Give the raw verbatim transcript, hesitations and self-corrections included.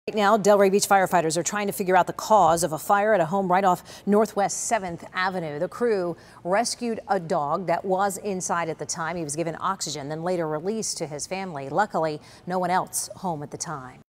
Right now, Delray Beach firefighters are trying to figure out the cause of a fire at a home right off Northwest seventh Avenue. The crew rescued a dog that was inside at the time. He was given oxygen, then later released to his family. Luckily, no one else home at the time.